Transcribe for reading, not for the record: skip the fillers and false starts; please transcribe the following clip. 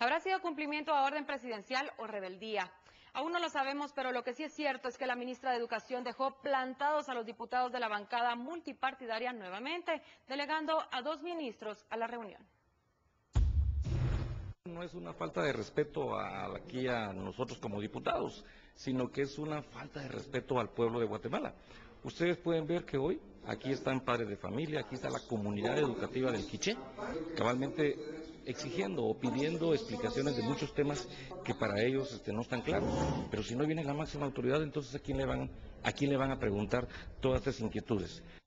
¿Habrá sido cumplimiento a orden presidencial o rebeldía? Aún no lo sabemos, pero lo que sí es cierto es que la ministra de Educación dejó plantados a los diputados de la bancada multipartidaria nuevamente, delegando a 2 ministros a la reunión. No es una falta de respeto aquí a nosotros como diputados, sino que es una falta de respeto al pueblo de Guatemala. Ustedes pueden ver que hoy aquí están padres de familia, aquí está la comunidad educativa del Quiché, cabalmente exigiendo o pidiendo explicaciones de muchos temas que para ellos no están claros. Pero si no viene la máxima autoridad, entonces ¿a quién le van a preguntar todas estas inquietudes?